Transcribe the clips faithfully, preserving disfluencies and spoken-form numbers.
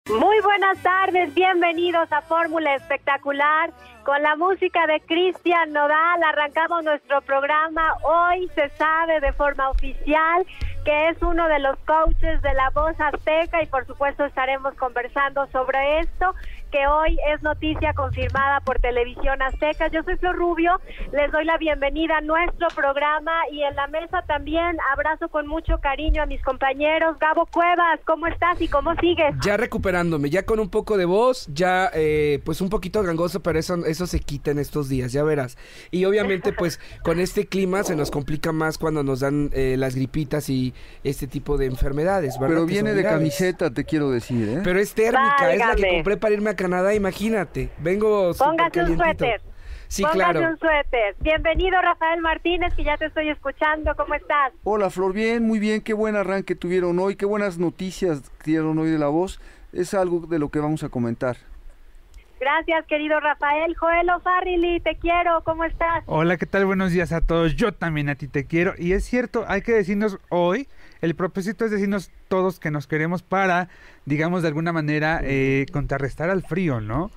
Muy buenas tardes, bienvenidos a Fórmula Espectacular. Con la música de Cristian Nodal arrancamos nuestro programa. Hoy se sabe de forma oficial que es uno de los coaches de La Voz Azteca y por supuesto estaremos conversando sobre esto, que hoy es noticia confirmada por Televisión Azteca. Yo soy Flor Rubio, les doy la bienvenida a nuestro programa y en la mesa también abrazo con mucho cariño a mis compañeros. Gabo Cuevas, ¿cómo estás y cómo sigues? Ya recuperándome, ya con un poco de voz, ya eh, pues un poquito gangoso, pero eso, eso se quita en estos días, ya verás. Y obviamente pues con este clima se nos complica más cuando nos dan eh, las gripitas y este tipo de enfermedades, ¿verdad? Pero que viene de graves. Camiseta, te quiero decir, ¿eh? Pero es térmica, Válgame. es la que compré para irme a Canadá, imagínate. Vengo súper Póngase un calientito. suéter. Sí, Póngase claro. un suéter. Bienvenido Rafael Martínez, que ya te estoy escuchando. ¿Cómo estás? Hola Flor, bien, muy bien, qué buen arranque tuvieron hoy, qué buenas noticias dieron hoy de La Voz. Es algo de lo que vamos a comentar. Gracias, querido Rafael. Joel O'Farrill, te quiero. ¿Cómo estás? Hola, ¿qué tal? Buenos días a todos. Yo también a ti te quiero. Y es cierto, hay que decirnos hoy, el propósito es decirnos todos que nos queremos para, digamos, de alguna manera eh, contrarrestar al frío, ¿no?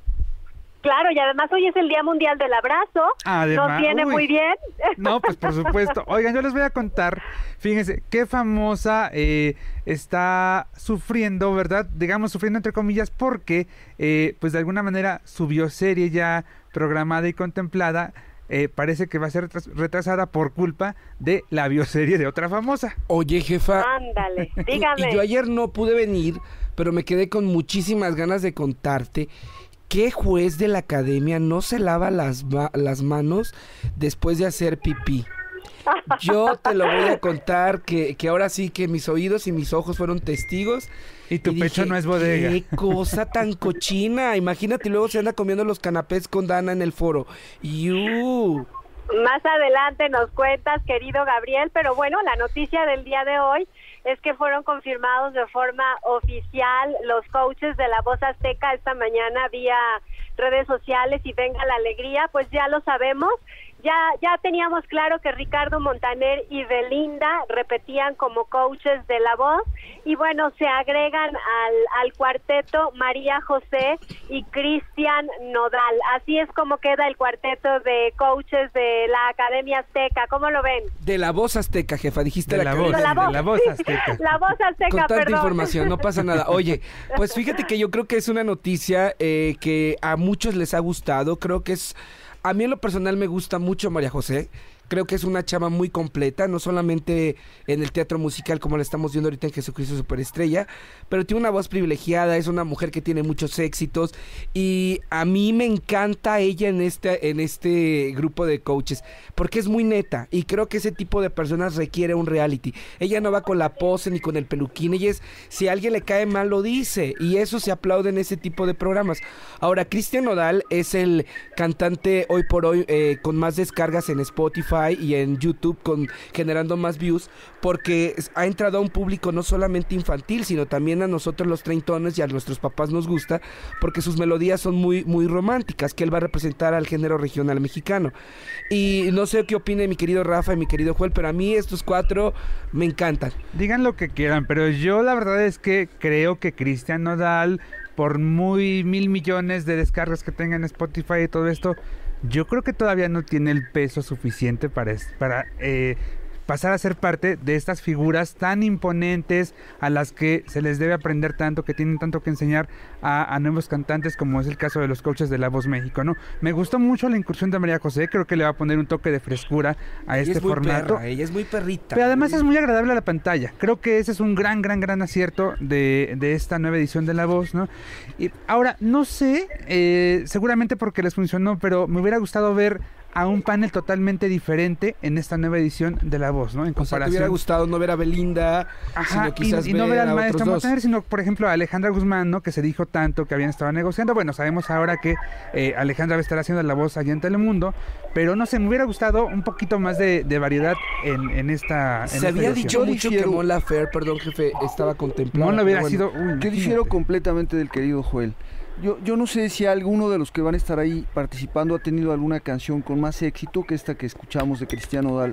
Claro, y además hoy es el Día Mundial del Abrazo. Además, Nos viene uy. muy bien. No, pues por supuesto. Oigan, yo les voy a contar, fíjense, qué famosa eh, está sufriendo, ¿verdad? Digamos, sufriendo entre comillas, porque, eh, pues de alguna manera, su bioserie ya programada y contemplada, eh, parece que va a ser retrasada por culpa de la bioserie de otra famosa. Oye, jefa. Ándale, y- dígame. Y yo ayer no pude venir, pero me quedé con muchísimas ganas de contarte. ¿Qué juez de la academia no se lava las, ma- las manos después de hacer pipí? Yo te lo voy a contar que, que ahora sí que mis oídos y mis ojos fueron testigos. Y tu y pecho dije, no es bodega. Qué cosa tan cochina. Imagínate, y luego se anda comiendo los canapés con Dana en el foro. ¡Yu! Más adelante nos cuentas, querido Gabriel, pero bueno, la noticia del día de hoy es que fueron confirmados de forma oficial los coaches de La Voz Azteca esta mañana vía redes sociales y venga la alegría, pues ya lo sabemos. Ya, ya teníamos claro que Ricardo Montaner y Belinda repetían como coaches de La Voz y bueno, se agregan al, al cuarteto María José y Cristian Nodal. Así es como queda el cuarteto de coaches de la Academia Azteca. ¿Cómo lo ven? De La Voz Azteca, jefa, dijiste De la la academia. voz, La voz. de la voz azteca. La Voz Azteca, Con tanta perdón. información, no pasa nada. Oye, pues fíjate que yo creo que es una noticia eh, que a muchos les ha gustado. Creo que es... A mí en lo personal me gusta mucho María José. Creo que es una chava muy completa, no solamente en el teatro musical como la estamos viendo ahorita en Jesucristo Superestrella, pero tiene una voz privilegiada, es una mujer que tiene muchos éxitos y a mí me encanta ella en este, en este grupo de coaches, porque es muy neta y creo que ese tipo de personas requiere un reality. Ella no va con la pose ni con el peluquín, ella es, si a alguien le cae mal lo dice y eso se aplaude en ese tipo de programas. Ahora, Cristian Nodal es el cantante hoy por hoy eh, con más descargas en Spotify y en YouTube, con generando más views, porque ha entrado a un público no solamente infantil, sino también a nosotros los treintones y a nuestros papás nos gusta, porque sus melodías son muy, muy románticas, que él va a representar al género regional mexicano. Y no sé qué opine mi querido Rafa y mi querido Joel, pero a mí estos cuatro me encantan. Digan lo que quieran, pero yo la verdad es que creo que Cristian Nodal, por muy mil millones de descargas que tenga en Spotify y todo esto, yo creo que todavía no tiene el peso suficiente para, es- para eh, pasar a ser parte de estas figuras tan imponentes a las que se les debe aprender tanto, que tienen tanto que enseñar a, a nuevos cantantes, como es el caso de los coaches de La Voz México, ¿no? Me gustó mucho la incursión de María José, creo que le va a poner un toque de frescura a Ella este es muy formato. perra, ella es muy perrita. Pero además es muy agradable a la pantalla. Creo que ese es un gran, gran, gran acierto de, de esta nueva edición de La Voz, ¿no? Y ahora, no sé, eh, seguramente porque les funcionó, pero me hubiera gustado ver a un panel totalmente diferente en esta nueva edición de La Voz, ¿no? En O sea, te comparación. hubiera gustado no ver a Belinda, Ajá, sino quizás y, y no ver ver al a maestro otros dos. Montaner, sino, por ejemplo, a Alejandra Guzmán, ¿no? Que se dijo tanto que habían estado negociando. Bueno, sabemos ahora que eh, Alejandra va a estar haciendo La Voz allá en Telemundo, pero no sé, me hubiera gustado un poquito más de, de variedad en, en esta en Se esta había edición. dicho Yo mucho difiero- que Mon Laferte, perdón jefe, estaba contemplado. No lo hubiera pero bueno. sido... uy, Yo difiero completamente del querido Joel. Yo, yo no sé si alguno de los que van a estar ahí participando ha tenido alguna canción con más éxito que esta que escuchamos de Cristian Nodal.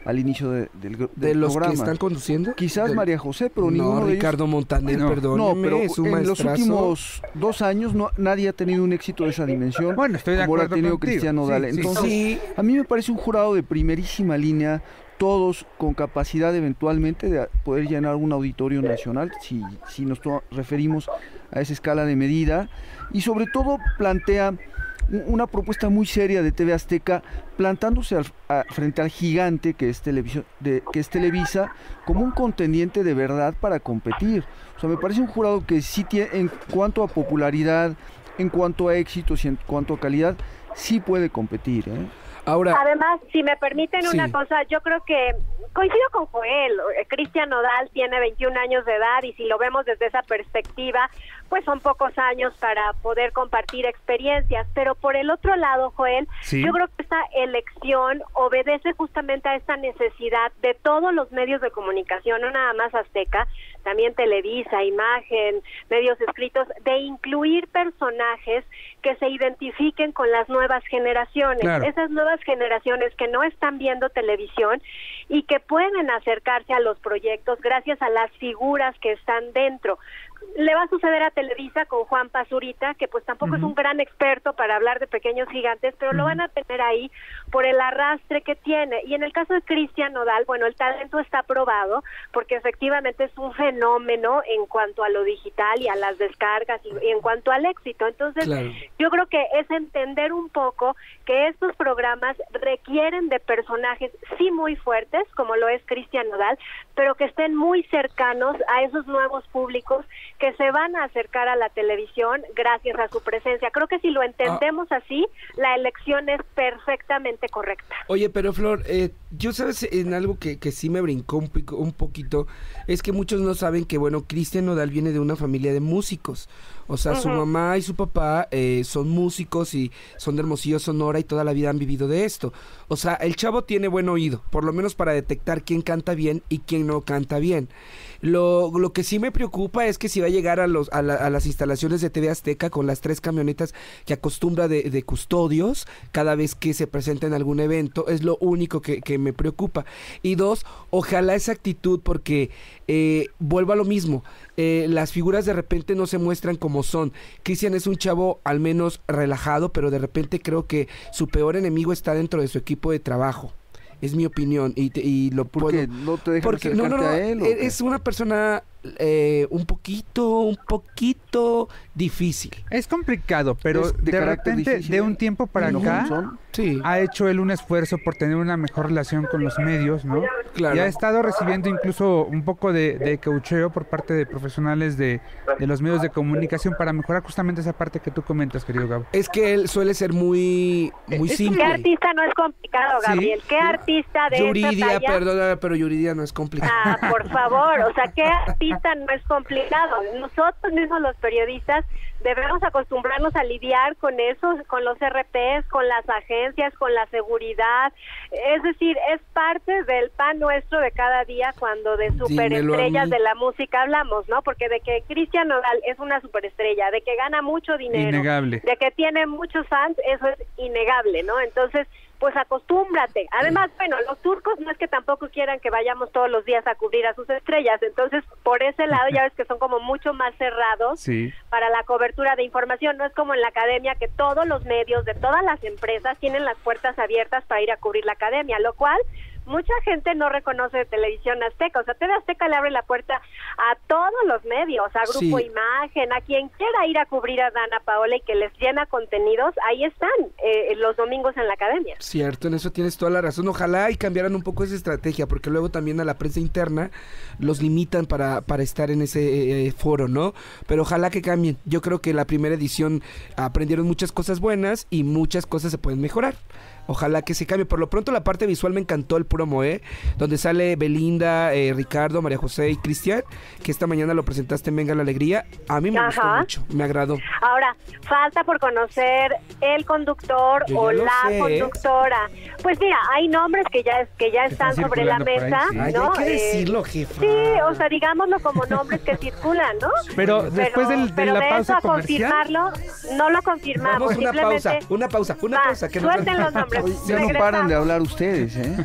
al inicio de, del, del ¿De los programa. que están conduciendo? Quizás Del... María José, pero no, ninguno de Ricardo ellos... Montaner, no, perdón. No, pero es un en los maestrazo. últimos dos años no, nadie ha tenido un éxito de esa dimensión. Bueno, estoy de como lo ha acuerdo tenido contigo. Cristian Nodal. Sí, sí, Entonces, sí. a mí me parece un jurado de primerísima línea, todos con capacidad eventualmente de poder llenar un auditorio nacional, si, si nos to- referimos a esa escala de medida, y sobre todo plantea una propuesta muy seria de T V Azteca, plantándose al, a, frente al gigante que es, televisión, de, que es Televisa, como un contendiente de verdad para competir. O sea, me parece un jurado que sí tiene, en cuanto a popularidad, en cuanto a éxitos y en cuanto a calidad, sí puede competir, ¿eh? Ahora, Además, si me permiten Sí. una cosa, yo creo que coincido con Joel. eh, Cristian Nodal tiene veintiún años de edad y si lo vemos desde esa perspectiva, pues son pocos años para poder compartir experiencias. Pero por el otro lado, Joel, Sí. yo creo que esta elección obedece justamente a esta necesidad de todos los medios de comunicación, no nada más Azteca, también Televisa, Imagen, medios escritos, de incluir personajes que se identifiquen con las nuevas generaciones. Claro. Esas nuevas generaciones que no están viendo televisión y que pueden acercarse a los proyectos gracias a las figuras que están dentro. Le va a suceder a Televisa con Juan Pazurita, que pues tampoco Uh-huh. es un gran experto para hablar de pequeños gigantes, pero uh-huh. lo van a tener ahí por el arrastre que tiene. Y en el caso de Cristian Nodal, bueno, el talento está probado, porque efectivamente es un fenómeno en cuanto a lo digital y a las descargas y, y en cuanto al éxito. Entonces, claro. yo creo que es entender un poco que estos programas requieren de personajes sí muy fuertes, como lo es Cristian Nodal, pero que estén muy cercanos a esos nuevos públicos que se van a acercar a la televisión gracias a su presencia. Creo que si lo entendemos ah. así, la elección es perfectamente correcta. Oye, pero Flor, eh, yo sabes en algo que, que sí me brincó un, pico, un poquito, es que muchos no saben que, bueno, Cristian Nodal viene de una familia de músicos. O sea, uh-huh. su mamá y su papá eh, son músicos y son de Hermosillo, Sonora, y toda la vida han vivido de esto. O sea, el chavo tiene buen oído, por lo menos para detectar quién canta bien y quién no canta bien. Lo, lo que sí me preocupa es que si va a llegar a, los, a, la, a las instalaciones de T V Azteca con las tres camionetas que acostumbra de, de custodios cada vez que se presenta en algún evento, es lo único que, que me preocupa. Y dos, ojalá esa actitud, porque eh, vuelvo a lo mismo, eh, las figuras de repente no se muestran como son. Cristian es un chavo al menos relajado, pero de repente creo que su peor enemigo está dentro de su equipo de trabajo. Es mi opinión y, te, y lo ¿Por puedo... qué? ¿No te dejan porque acercarte no, no, no, a él? ¿O es una persona eh, un poquito, un poquito difícil. Es complicado, pero ¿Es de de, carácter repente, difícil, de eh? un tiempo para ¿No acá, son? Sí. ha hecho él un esfuerzo por tener una mejor relación con los medios, ¿no? Claro. Y ha estado recibiendo incluso un poco de, de caucheo por parte de profesionales de, de los medios de comunicación para mejorar justamente esa parte que tú comentas, querido Gabo. Es que él suele ser muy, muy ¿Qué simple. artista no es complicado, Gabriel? Sí. ¿Qué artista de Yuridia, esta talla? perdóname, pero Yuridia no es complicado. Ah, por favor, o sea, ¿qué artista no es complicado? Nosotros mismos los periodistas debemos acostumbrarnos a lidiar con eso, con los R Ps, con las agencias, con la seguridad. Es decir, es parte del pan nuestro de cada día cuando de superestrellas de la música hablamos, ¿no? Porque de que Cristian Nodal es una superestrella, de que gana mucho dinero, innegable. De que tiene muchos fans, eso es innegable, ¿no? Entonces, pues acostúmbrate. Además, bueno, los turcos no es que tampoco quieran que vayamos todos los días a cubrir a sus estrellas, entonces por ese lado ya ves que son como mucho más cerrados sí. para la cobertura de información. No es como en la academia que todos los medios de todas las empresas tienen las puertas abiertas para ir a cubrir la academia, lo cual mucha gente no reconoce de Televisión Azteca. O sea, T V Azteca le abre la puerta a todos los medios, a Grupo sí. Imagen, a quien quiera ir a cubrir a Dana Paola y que les llena contenidos, ahí están eh, los domingos en la academia. Cierto, en eso tienes toda la razón. Ojalá y cambiaran un poco esa estrategia, porque luego también a la prensa interna los limitan para, para estar en ese eh, foro, ¿no? Pero ojalá que cambien. Yo creo que la primera edición aprendieron muchas cosas buenas y muchas cosas se pueden mejorar. Ojalá que se cambie. Por lo pronto la parte visual me encantó el promo, ¿eh? Donde sale Belinda, eh, Ricardo, María José y Cristian, que esta mañana lo presentaste en Venga la Alegría. A mí me Ajá. gustó mucho, me agradó. Ahora, falta por conocer el conductor Yo o ya lo la sé. conductora. Pues mira, hay nombres que ya que ya están, Están sobre la circulando por mesa, ahí, sí. Ay, ¿no? hay que Eh, decirlo, jefa. Sí, o sea, digámoslo como nombres que circulan, ¿no? Pero después del- de pero la de pausa eso a comercial, confirmarlo, no lo confirmamos. Vamos una simplemente pausa, una pausa, una va, pausa. Que no- suelten los nombres. Oye, ya no Regresamos. paran de hablar ustedes, ¿eh?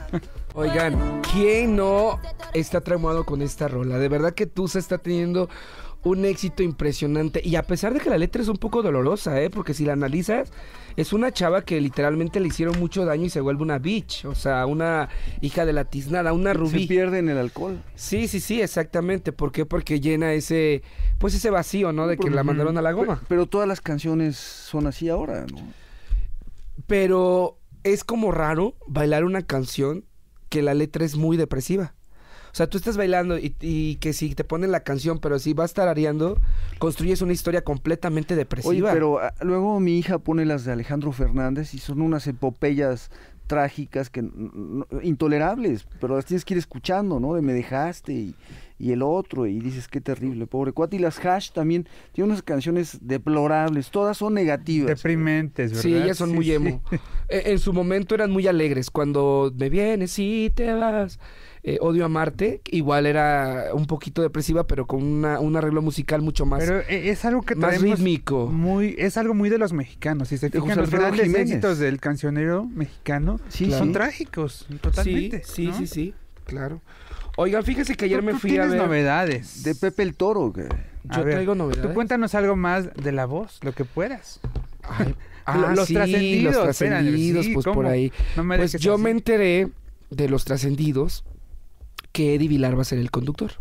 Oigan, ¿quién no está traumado con esta rola? De verdad que Tusa está teniendo un éxito impresionante. Y a pesar de que la letra es un poco dolorosa, ¿eh? Porque si la analizas, es una chava que literalmente le hicieron mucho daño y se vuelve una bitch. O sea, una hija de la tiznada, una rubí. Se pierde en el alcohol. Sí, sí, sí, exactamente. ¿Por qué? Porque llena ese, pues ese vacío, ¿no? De que la mandaron a la goma. Pero, pero todas las canciones son así ahora, ¿no? Pero es como raro bailar una canción que la letra es muy depresiva. O sea, tú estás bailando y, y que si te ponen la canción, pero si vas tarareando, construyes una historia completamente depresiva. Oye, pero a, luego mi hija pone las de Alejandro Fernández y son unas epopeyas trágicas que no, intolerables, pero las tienes que ir escuchando, ¿no? De Me Dejaste y, y el otro, y dices, qué terrible, pobre cuate. Y las Hash también tienen unas canciones deplorables, todas son negativas. Deprimentes, ¿verdad? Sí, ellas son sí, muy sí. emo. En, en su momento eran muy alegres. Cuando me vienes y te vas, eh, Odio Amarte, igual era un poquito depresiva, pero con una, un arreglo musical mucho más, Pero eh, es algo que más traemos rítmico. muy, es algo muy de los mexicanos. Si se De fijan, José los Alfredo grandes Jiménez. éxitos del cancionero mexicano Sí, son sí. trágicos, totalmente. Sí, sí, ¿no? sí, sí, claro. Oigan, fíjense que ayer Tú- me tú fui a tienes ver... novedades. De Pepe el Toro, que... A Yo ver, traigo novedades. Tú cuéntanos algo más de La Voz, lo que puedas. Ay, Lo- ah, los sí, trascendidos, los espérame, trascendidos, sí, pues ¿cómo? por ahí. No me Pues dejes yo así. me enteré de los trascendidos que Eddie Vilar va a ser el conductor.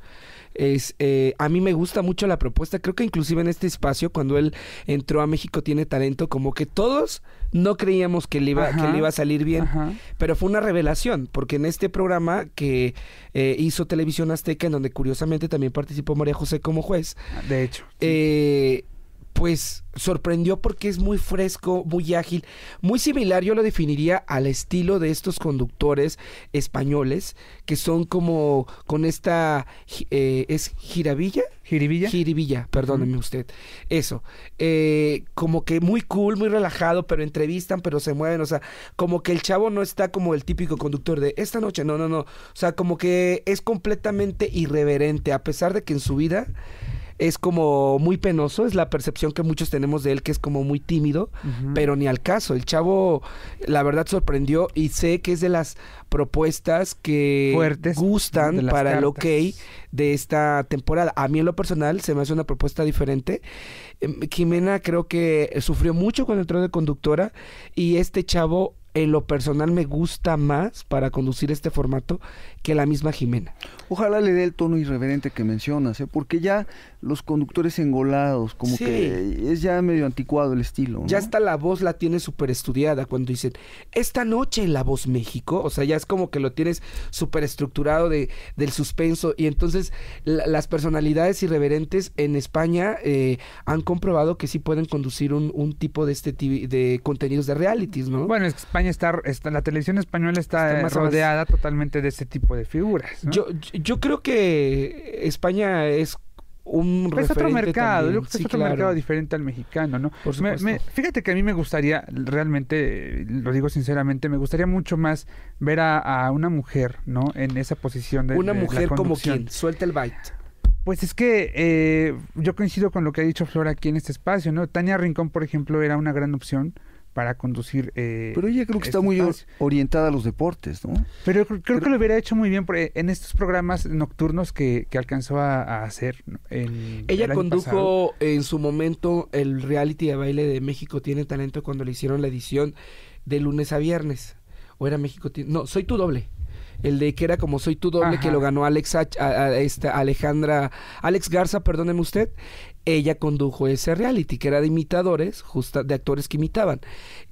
Es, eh, a mí me gusta mucho la propuesta. Creo que inclusive en este espacio, cuando él entró a México Tiene Talento, como que todos no creíamos que le iba, Ajá, que le iba a salir bien. Ajá. Pero fue una revelación, porque en este programa que eh, hizo Televisión Azteca, en donde curiosamente también participó María José como juez, De hecho. eh, pues sorprendió porque es muy fresco, muy ágil, muy similar, yo lo definiría al estilo de estos conductores españoles, que son como con esta, eh, ¿es jirabilla? ¿Jiribilla? Jiribilla, perdóneme Ujú. usted. Eso. Eh, como que muy cool, muy relajado, pero entrevistan, pero se mueven. O sea, como que el chavo no está como el típico conductor de esta noche. No, no, no. O sea, como que es completamente irreverente, a pesar de que en su vida es como muy penoso. Es la percepción que muchos tenemos de él, que es como muy tímido, Ujú. pero ni al caso. El chavo, la verdad, sorprendió y sé que es de las propuestas que Fuertes, gustan de las para el OK cartas. de esta temporada. A mí en lo personal se me hace una propuesta diferente. Em, Jimena creo que sufrió mucho cuando entró de conductora y este chavo en lo personal me gusta más para conducir este formato que la misma Jimena. Ojalá le dé el tono irreverente que mencionas, ¿eh? Porque ya los conductores engolados, como Sí. que es ya medio anticuado el estilo, ¿no? Ya hasta la voz la tiene súper estudiada cuando dicen, esta noche en La Voz México, o sea, ya es como que lo tienes súper estructurado de, del suspenso y entonces la- las personalidades irreverentes en España eh, han comprobado que sí pueden conducir un, un tipo de este ti- de contenidos de realities, ¿no? Bueno, es que España está, está- la televisión española está, Está eh, más rodeada totalmente de ese tipo de figuras, ¿no? Yo, yo creo que España es un Pero es otro referente mercado, también. yo creo que Sí, es otro claro. mercado diferente al mexicano, ¿no? Por Me- supuesto. me- fíjate que a mí me gustaría, realmente, eh, lo digo sinceramente, me gustaría mucho más ver a, a una mujer, ¿no? En esa posición de Una de la mujer como conducción. quien, suelta el bite. Pues es que eh, yo coincido con lo que ha dicho Flor aquí en este espacio, ¿no? Tania Rincón, por ejemplo, era una gran opción para conducir. eh, Pero ella creo que está este muy o- espacio. orientada a los deportes, ¿no? Pero creo, creo que lo hubiera hecho muy bien porque en estos programas nocturnos que, que alcanzó a, a hacer. ¿no? En, Ella el año pasado. condujo en su momento el reality de baile de México Tiene Talento cuando le hicieron la edición de lunes a viernes. O era México Tiene... No, Soy Tu Doble. El de que era como Soy Tu Doble, Ajá. que lo ganó Alex Ach- a- a- esta Alejandra... Alex Garza, perdóneme usted. Ella condujo ese reality, que era de imitadores, justa, de actores que imitaban.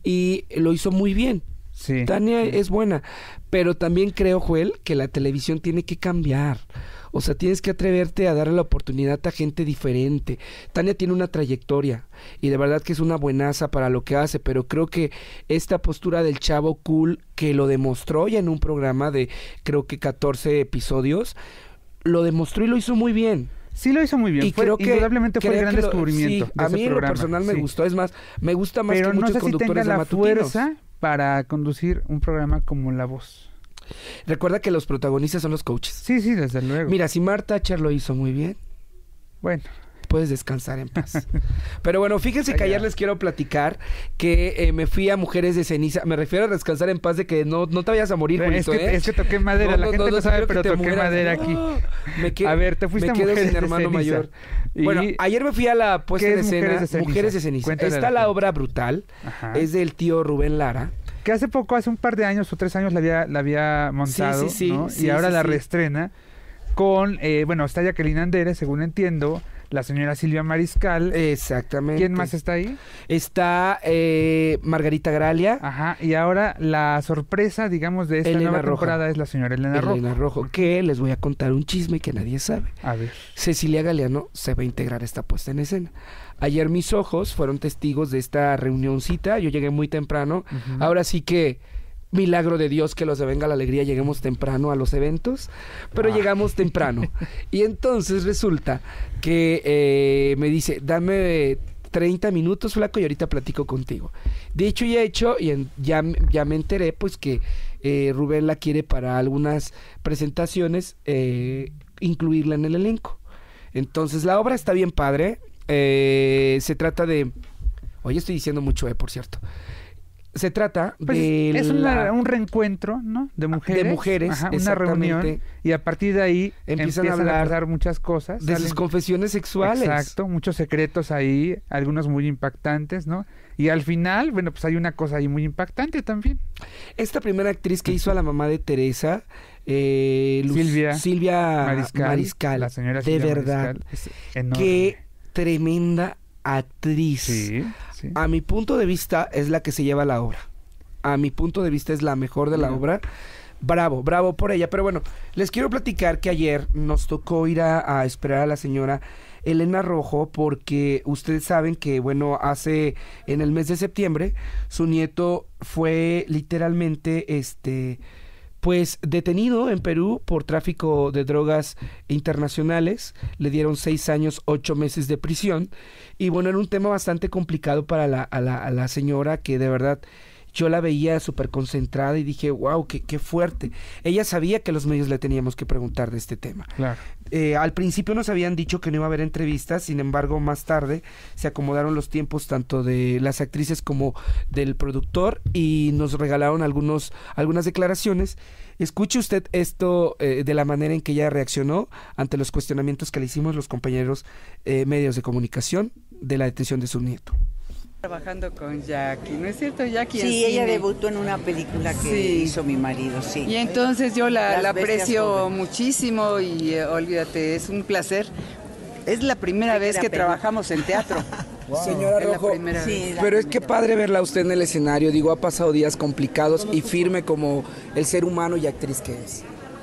Y lo hizo muy bien. Sí. Tania sí. es buena, pero también creo, Joel, que la televisión tiene que cambiar. O sea, tienes que atreverte a darle la oportunidad a gente diferente. Tania tiene una trayectoria y de verdad que es una buenaza para lo que hace, pero creo que esta postura del chavo cool que lo demostró ya en un programa de creo que catorce episodios, lo demostró y lo hizo muy bien. Sí lo hizo muy bien. Y Fue- creo que indudablemente fue el creo gran que lo- descubrimiento. sí, de a ese mí en lo programa, personal me sí. gustó. Es más, me gusta más Pero que no muchos sé si conductores tenga de la matutinos. fuerza para conducir un programa como La Voz. Recuerda que los protagonistas son los coaches. Sí, sí, desde luego. Mira, si Marta Thatcher lo hizo muy bien, Bueno, puedes descansar en paz. Pero bueno, fíjense que ayer les quiero platicar que eh, me fui a Mujeres de Ceniza. Me refiero a descansar en paz de que no, no te vayas a morir, es Julito, que, ¿eh? es que toqué madera, No, la no, gente no, no, no sabe, quiero pero que te toqué mueras. madera No. aquí. Me quedo, A ver, te fuiste me a quedo Mujeres sin de hermano Ceniza. mayor. Y- Bueno, ayer me fui a la puesta ¿Qué en es escena Mujeres de Ceniza? Mujeres de Ceniza. Cuéntale a Está la la gente. obra Brutal. Ajá. Es del tío Rubén Lara. Que hace poco, hace un par de años o tres años la había, la había montado, Sí, sí, sí, ¿no? sí, y ahora sí, la sí. reestrena con, eh, bueno, está Jacqueline Andere, según entiendo, la señora Silvia Mariscal. Exactamente. ¿Quién más está ahí? Está eh, Margarita Gralia. Ajá, y ahora la sorpresa, digamos, de esta Elena nueva Rojo. temporada es la señora Elena Rojo. Elena Rojo, que les voy a contar un chisme que nadie sabe. A ver. Cecilia Galeano se va a integrar a esta puesta en escena. Ayer mis ojos fueron testigos de esta reunioncita. Yo llegué muy temprano. Ujú. Ahora sí que milagro de Dios que los de Venga la Alegría lleguemos temprano a los eventos, pero Ah. llegamos temprano. Y entonces resulta que eh, me dice, dame treinta minutos, flaco, y ahorita platico contigo. Dicho y hecho, y en- ya, ya me enteré, pues, que eh, Rubén la quiere para algunas presentaciones, eh, incluirla en el elenco. Entonces, la obra está bien padre. Eh, se trata de... Hoy estoy diciendo mucho, eh, por cierto. Se trata Pues de... es una- la- un reencuentro, ¿no? De mujeres. de mujeres, Ajá, una exactamente. reunión. Y a partir de ahí Empiezan empiezan, a hablar a pasar muchas cosas. de sus salen- confesiones sexuales. Exacto, muchos secretos ahí, algunos muy impactantes, ¿no? Y al final, bueno, pues hay una cosa ahí muy impactante también. Esta primera actriz que hizo a la mamá de Teresa, eh, Luz- Silvia Silvia Mariscal, Mariscal, la señora de Silvia verdad, Mariscal, es enorme. qué tremenda actriz. Sí, sí. A mi punto de vista es la que se lleva la obra. A mi punto de vista es la mejor de la Mira. obra. Bravo, bravo por ella. Pero bueno, les quiero platicar que ayer nos tocó ir a, a esperar a la señora Elena Rojo porque ustedes saben que, bueno, hace en el mes de septiembre su nieto fue literalmente, este, pues detenido en Perú por tráfico de drogas internacionales. Le dieron seis años, ocho meses de prisión. Y bueno, era un tema bastante complicado para la, a la, a la señora que de verdad yo la veía súper concentrada y dije, wow, qué, qué fuerte. Ella sabía que los medios le teníamos que preguntar de este tema. Claro. Eh, al principio nos habían dicho que no iba a haber entrevistas, sin embargo, más tarde se acomodaron los tiempos tanto de las actrices como del productor y nos regalaron algunos, algunas declaraciones. Escuche usted esto eh, de la manera en que ella reaccionó ante los cuestionamientos que le hicimos los compañeros eh, medios de comunicación de la detención de su nieto. Trabajando con Jackie, ¿no es cierto, Jackie? Sí, en ella cine? debutó en una película que Sí. hizo mi marido, sí. Y entonces yo la, Las la bestias aprecio jóvenes. muchísimo y eh, olvídate, es un placer. Es la primera Ay, vez qué que pena. trabajamos en teatro. Señora Es la Rojo, primera Sí, vez. la pero es que primera. padre verla a usted en el escenario. Digo, ha pasado días complicados y firme como el ser humano y actriz que es.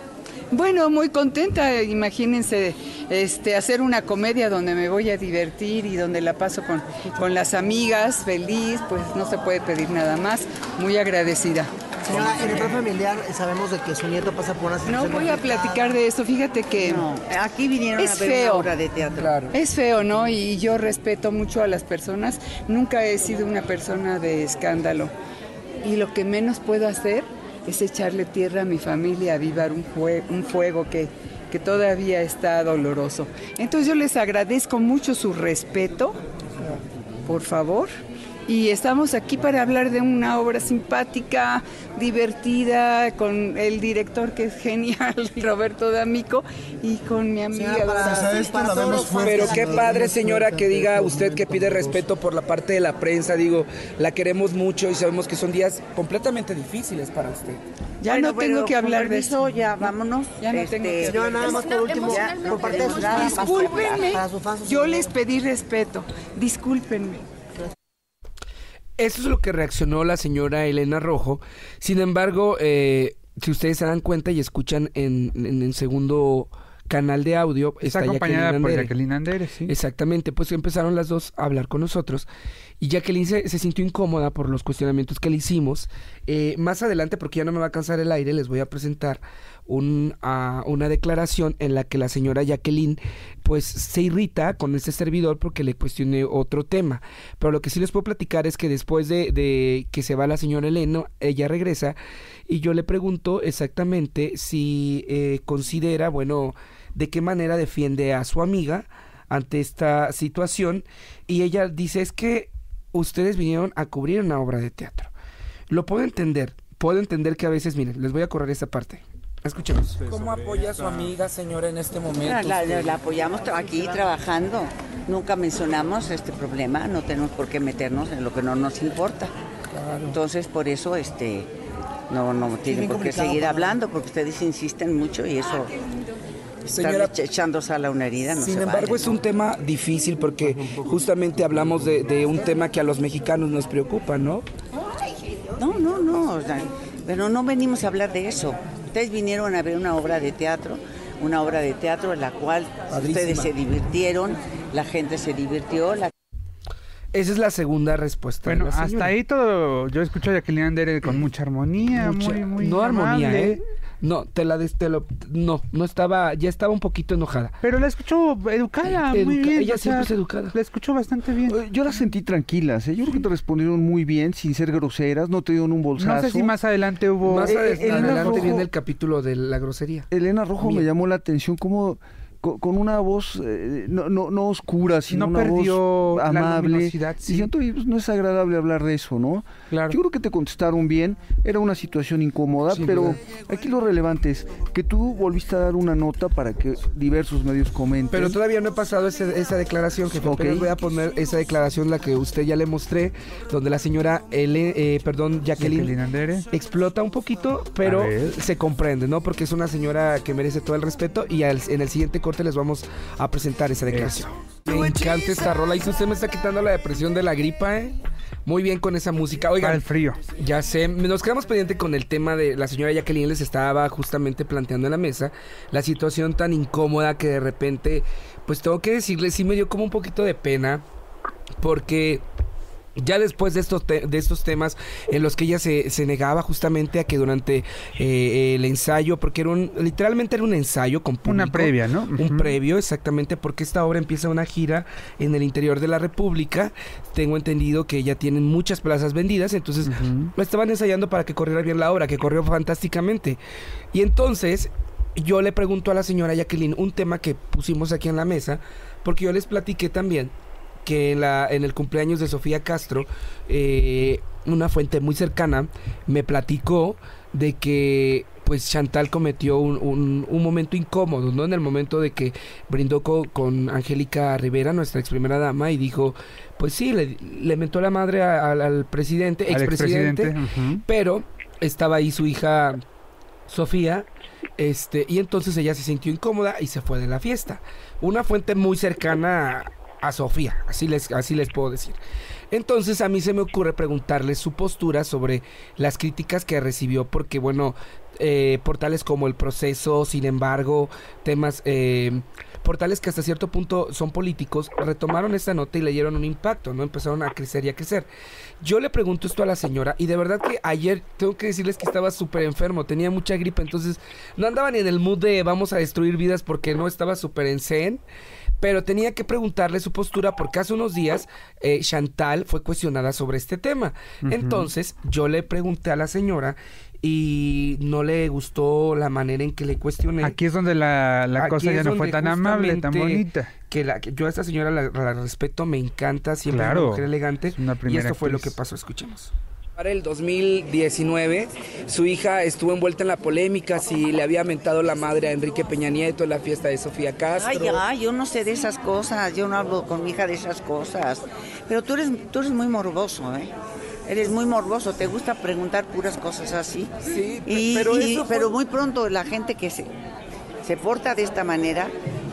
Bueno, muy contenta, imagínense este, hacer una comedia donde me voy a divertir y donde la paso con, con las amigas, feliz, pues no se puede pedir nada más, muy agradecida. Señora, en el plan familiar sabemos de que su nieto pasa por una No situación voy a complicada. platicar de eso, fíjate que... No, aquí vinieron Es a ver feo. una obra de teatro. Claro. Es feo, ¿no? Y yo respeto mucho a las personas. Nunca he sido una persona de escándalo. Y lo que menos puedo hacer es echarle tierra a mi familia, avivar un, jue- un fuego que, que todavía está doloroso. Entonces yo les agradezco mucho su respeto, por favor. Y estamos aquí para hablar de una obra simpática, divertida, con el director que es genial, Roberto D'Amico, y con mi amiga. Señora, para, Dora. esto la vemos fuerte. Pero qué la padre, vemos señora, fuerte que diga ante usted todo, que pide con los respeto por la parte de la prensa. Digo, la queremos mucho y sabemos que son días completamente difíciles para usted. Ya Bueno, no tengo pero que con hablar de permiso, eso. ya vámonos. Ya no Este, tengo que Señora, nada más por último, Ya, por parte de sus nada más. Discúlpenme, para sus fans, yo sus- les pedí respeto. Discúlpenme. Eso es lo que reaccionó la señora Elena Rojo. Sin embargo, eh, si ustedes se dan cuenta y escuchan en, en el segundo canal de audio, Está está acompañada Jacqueline por Andere. Jacqueline Andere, sí. Exactamente, pues empezaron las dos a hablar con nosotros y Jacqueline se, se sintió incómoda por los cuestionamientos que le hicimos. Eh, más adelante, porque ya no me va a cansar el aire, les voy a presentar un, a- una declaración en la que la señora Jacqueline pues se irrita con este servidor porque le cuestioné otro tema. Pero lo que sí les puedo platicar es que después de, de que se va la señora Elena, ella regresa y yo le pregunto exactamente si eh, considera, bueno, de qué manera defiende a su amiga, ante esta situación, y ella dice, es que ustedes vinieron a cubrir una obra de teatro. Lo puedo entender, puedo entender que a veces, miren, les voy a correr esta parte. Escuchemos. ¿Cómo apoya a su amiga, señora, en este momento? La, la, la apoyamos tra- aquí trabajando. Nunca mencionamos este problema, no tenemos por qué meternos en lo que no nos importa. Claro. Entonces, por eso, este, no, no tienen por qué seguir hablando, porque ustedes insisten mucho y eso, Señora, estar echando sal a una herida, no sin se embargo, vale, es ¿no? un tema difícil porque justamente hablamos de, de un tema que a los mexicanos nos preocupa, ¿no? No, no, no, o sea, pero no venimos a hablar de eso. Ustedes vinieron a ver una obra de teatro, una obra de teatro en la cual Padrísima. Ustedes se divirtieron, la gente se divirtió. La... Esa es la segunda respuesta. Bueno, de la hasta señora. ahí todo, yo escucho a Jacqueline Andere con mucha armonía, Mucha- muy, muy no armonía, amable. ¿eh? No, te la des- te lo, no, no estaba, ya estaba un poquito enojada. Pero la escucho educada, Educa- muy bien. ella o sea, siempre es educada. La escucho bastante bien. Eh, Yo las sentí tranquilas, ¿eh? Yo creo que te respondieron muy bien, sin ser groseras, no te dieron un bolsazo. No sé si más adelante hubo... Más eh, ade- Elena adelante Rojo- viene el capítulo de la grosería. Elena Rojo Bien. me llamó la atención como co- con una voz eh, no, no, no oscura, sino No una perdió voz la amable. luminosidad, sí. Diciendo, "Oye, pues no es agradable hablar de eso, ¿no?" Claro. Yo creo que te contestaron bien, era una situación incómoda, Sin pero duda. aquí lo relevante es que tú volviste a dar una nota para que diversos medios comenten. Pero todavía no he pasado ese- esa declaración, que Ok. apenas voy a poner esa declaración, la que usted ya le mostré, donde la señora Ele, eh, perdón, Jacqueline, Jacqueline Andere. explota un poquito, pero A ver. se comprende, ¿no? Porque es una señora que merece todo el respeto, y al- en el siguiente corte les vamos a presentar esa declaración. Me encanta esta rola, y si usted me está quitando la depresión de la gripa, ¿eh? Muy bien con esa música. Para Oigan, el frío. ya sé, nos quedamos pendiente con el tema de la señora Jacqueline, les estaba justamente planteando en la mesa la situación tan incómoda que de repente, pues tengo que decirles, sí me dio como un poquito de pena, porque ya después de estos te- de estos temas en los que ella se, se negaba justamente a que durante eh, el ensayo, porque era un, literalmente era un ensayo con público, Una previa, ¿no? un Ujú. previo, exactamente, porque esta obra empieza una gira en el interior de la República. Tengo entendido que ya tienen muchas plazas vendidas, entonces Ujú. lo estaban ensayando para que corriera bien la obra, que corrió fantásticamente. Y entonces yo le pregunto a la señora Jacqueline un tema que pusimos aquí en la mesa, porque yo les platiqué también que en, la, en el cumpleaños de Sofía Castro, eh, una fuente muy cercana me platicó de que pues Chantal cometió un, un, un momento incómodo, ¿no? En el momento de que brindó co- con Angélica Rivera, nuestra ex primera dama, y dijo, pues sí, le, le mentó la madre a- al, al presidente, Al expresidente, expresidente, ujú. pero estaba ahí su hija Sofía, este, y entonces ella se sintió incómoda y se fue de la fiesta. Una fuente muy cercana a, a Sofía, así les, así les puedo decir. Entonces a mí se me ocurre preguntarle su postura sobre las críticas que recibió, porque bueno, eh, portales como El Proceso, Sin embargo, temas, eh, portales que hasta cierto punto son políticos, retomaron esta nota y le dieron un impacto, ¿no? Empezaron a crecer y a crecer. Yo le pregunto esto a la señora, y de verdad que ayer tengo que decirles que estaba súper enfermo, tenía mucha gripe, entonces no andaba ni en el mood de vamos a destruir vidas, porque no estaba súper en zen. Pero tenía que preguntarle su postura, porque hace unos días eh, Chantal fue cuestionada sobre este tema. Ujú. Entonces yo le pregunté a la señora y no le gustó la manera en que le cuestioné. Aquí es donde la, la Aquí cosa es ya no fue donde tan amable, tan justamente bonita. Que, la, que yo a esta señora la, la respeto, me encanta, siempre es Claro, una mujer elegante. es una Y primera esto fue lo que actriz. pasó, escuchemos. Para el dos mil diecinueve, su hija estuvo envuelta en la polémica si le había mentado la madre a Enrique Peña Nieto en la fiesta de Sofía Castro. Ay, ay, yo no sé de esas cosas, yo no hablo con mi hija de esas cosas. Pero tú eres, tú eres muy morboso, ¿eh? Eres muy morboso, te gusta preguntar puras cosas así. Sí, Y, pero y- eso fue- pero muy pronto la gente que se, se porta de esta manera,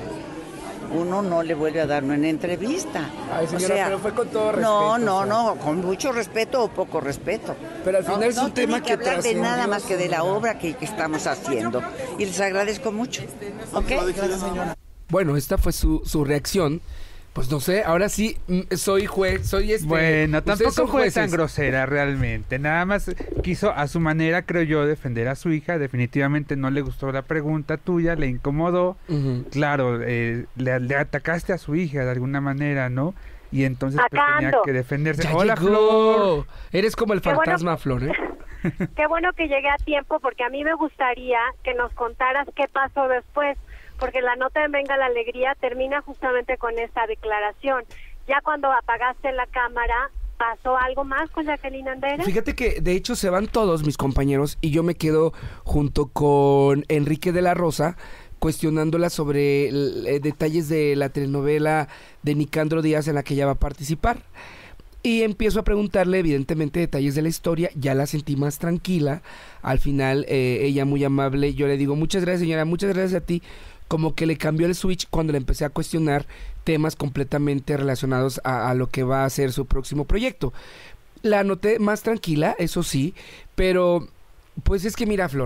uno no le vuelve a dar una entrevista. Ay, señora, pero fue con todo No, respeto, no, o sea. no, con mucho respeto o poco respeto. Pero al No, final es no un tema tiene que hablar de trascendió, nada más que de la señora. obra que, que estamos haciendo. Y les agradezco mucho. ¿Ok? Bueno, esta fue su, su reacción. Pues no sé, ahora sí mm, soy juez, soy este. Bueno, ustedes tampoco son fue tan jueces. grosera realmente. Nada más quiso a su manera, creo yo, defender a su hija. Definitivamente no le gustó la pregunta tuya, le incomodó. Ujú. Claro, eh, le, le atacaste a su hija de alguna manera, ¿no? Y entonces pues, Acá tenía ando. que defenderse. Ya Hola, llegó. Flor. Eres como el Qué bueno. fantasma, Flor, ¿eh? Qué bueno que llegué a tiempo, porque a mí me gustaría que nos contaras qué pasó después, porque la nota de Venga la Alegría termina justamente con esta declaración. Ya cuando apagaste la cámara, ¿pasó algo más con Jacqueline Andere? Fíjate que de hecho se van todos mis compañeros y yo me quedo junto con Enrique de la Rosa cuestionándola sobre eh, detalles de la telenovela de Nicandro Díaz en la que ella va a participar. Y empiezo a preguntarle, evidentemente, detalles de la historia. Ya la sentí más tranquila. Al final, eh, ella muy amable. Yo le digo, muchas gracias, señora, muchas gracias a ti. Como que le cambió el switch cuando le empecé a cuestionar temas completamente relacionados a, a lo que va a ser su próximo proyecto. La noté más tranquila, eso sí, pero pues es que mira, Flor,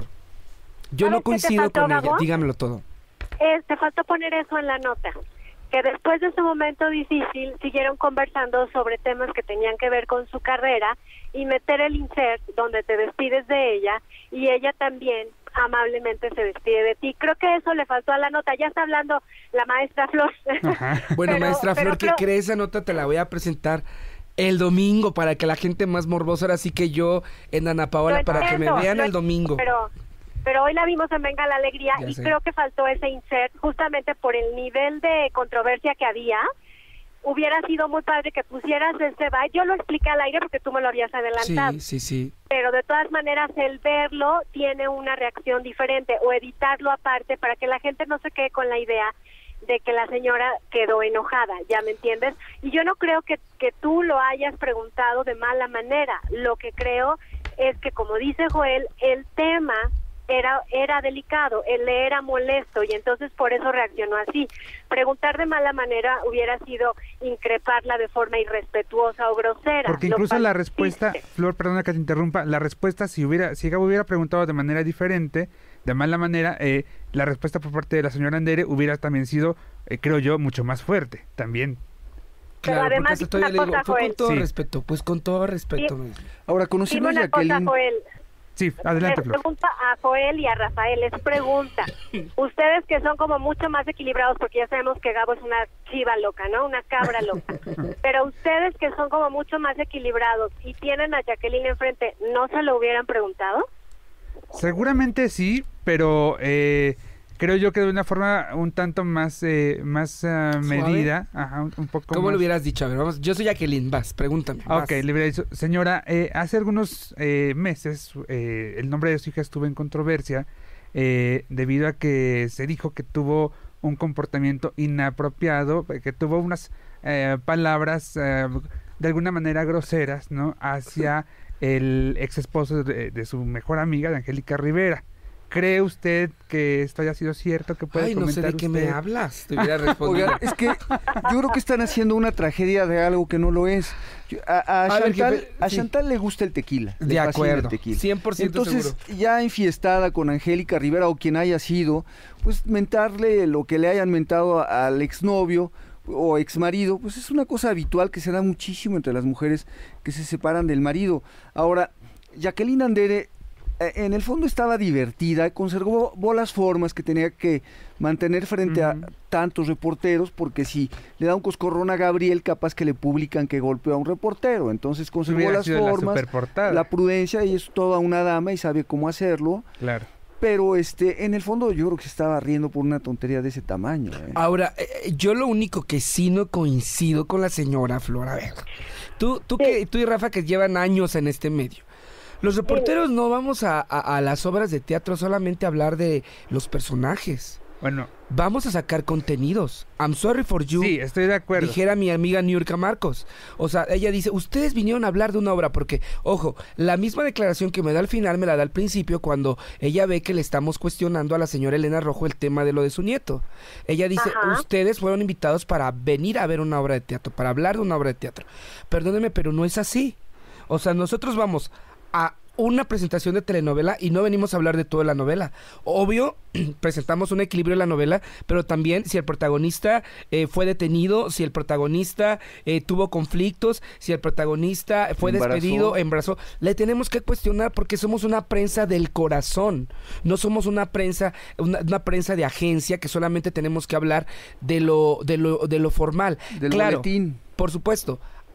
yo no coincido con ella. Dígamelo todo. Eh, te faltó poner eso en la nota. Que después de ese momento difícil siguieron conversando sobre temas que tenían que ver con su carrera y meter el insert donde te despides de ella y ella también amablemente se despide de ti. Creo que eso le faltó a la nota. Ya está hablando la maestra Flor. Bueno, pero, maestra pero, Flor, ¿qué pero, cree? Esa nota te la voy a presentar el domingo para que la gente más morbosa, ahora sí que yo en Ana Paola, para entiendo, que me vean el domingo. Pero... Pero hoy la vimos en Venga la Alegría ya y sé. Creo que faltó ese insert justamente por el nivel de controversia que había. Hubiera sido muy padre que pusieras este bye. Yo lo expliqué al aire porque tú me lo habías adelantado. Sí, sí, sí. Pero de todas maneras el verlo tiene una reacción diferente o editarlo aparte para que la gente no se quede con la idea de que la señora quedó enojada, ¿ya me entiendes? Y yo no creo que, que tú lo hayas preguntado de mala manera. Lo que creo es que, como dice Joel, el tema era era delicado, él le era molesto y entonces por eso reaccionó así. Preguntar de mala manera hubiera sido increparla de forma irrespetuosa o grosera. Porque incluso la respuesta, Flor, perdona que te interrumpa, la respuesta si hubiera si Gabo hubiera preguntado de manera diferente, de mala manera, eh, la respuesta por parte de la señora Andere hubiera también sido, eh, creo yo, mucho más fuerte, también. Pero Claro, además porque una le digo, cosa, fue Joel. con todo Sí. respeto, pues con todo respeto. Sí. Ahora, conociendo Dime a una cosa, Jacqueline... Joel. Sí, adelante, Les Flor. pregunta a Joel y a Rafael, les pregunta, ustedes que son como mucho más equilibrados, porque ya sabemos que Gabo es una chiva loca, ¿no? Una cabra loca. Pero ustedes que son como mucho más equilibrados y tienen a Jacqueline enfrente, ¿no se lo hubieran preguntado? Seguramente sí, pero eh, creo yo que de una forma un tanto más eh, más uh, medida, ajá, un, un poco ¿Cómo más... lo hubieras dicho? A ver, vamos, yo soy Jacqueline, vas, pregúntame. Ah, vas. ok, le hubiera dicho, señora, eh, hace algunos eh, meses eh, el nombre de su hija estuvo en controversia eh, debido a que se dijo que tuvo un comportamiento inapropiado, que tuvo unas eh, palabras eh, de alguna manera groseras, ¿no? Hacia el ex esposo de, de su mejor amiga, de Angélica Rivera. ¿Cree usted que esto haya sido cierto? ¿Que puede Ay, no sé comentar de qué usted? me hablas. Te hubiera respondido. Oigan, es que yo creo que están haciendo una tragedia de algo que no lo es. Yo- A, a A ver, Chantal, jefe, a sí. Chantal le gusta el tequila. le De fascina acuerdo, el tequila. cien por ciento Entonces, seguro. ya enfiestada con Angélica Rivera o quien haya sido, pues mentarle lo que le hayan mentado a- al exnovio o exmarido, pues es una cosa habitual que se da muchísimo entre las mujeres que se separan del marido. Ahora, Jacqueline Andere eh, en el fondo estaba divertida, conservó las formas que tenía que mantener frente Ujú. a tantos reporteros, porque si le da un coscorrón a Gabriel, capaz que le publican que golpeó a un reportero. Entonces conservó Hubiera las sido la formas, superportada. la prudencia, y es toda una dama y sabe cómo hacerlo. Claro. Pero este, en el fondo yo creo que se estaba riendo por una tontería de ese tamaño. ¿eh? Ahora, eh, yo lo único que sí no coincido con la señora Flor, a ver, tú, tú, Sí. que, tú y Rafa que llevan años en este medio, los reporteros no vamos a, a, a las obras de teatro solamente a hablar de los personajes, Bueno, vamos a sacar contenidos. I'm sorry for you. sí, estoy de acuerdo. Dijera mi amiga Niurka Marcos. O sea, ella dice, ustedes vinieron a hablar de una obra porque, ojo, la misma declaración que me da al final me la da al principio cuando ella ve que le estamos cuestionando a la señora Elena Rojo el tema de lo de su nieto. Ella dice, Ajá. ustedes fueron invitados para venir a ver una obra de teatro, para hablar de una obra de teatro. Perdóneme, pero no es así. O sea, nosotros vamos a una presentación de telenovela y no venimos a hablar de toda la novela. Obvio, presentamos un equilibrio en la novela, pero también si el protagonista eh, fue detenido, si el protagonista eh, tuvo conflictos, si el protagonista fue Embarazó. despedido, embarazó, le tenemos que cuestionar porque somos una prensa del corazón. No somos una prensa, una, una prensa de agencia que solamente tenemos que hablar de lo, de lo, de lo formal. Del claro, boletín. por supuesto.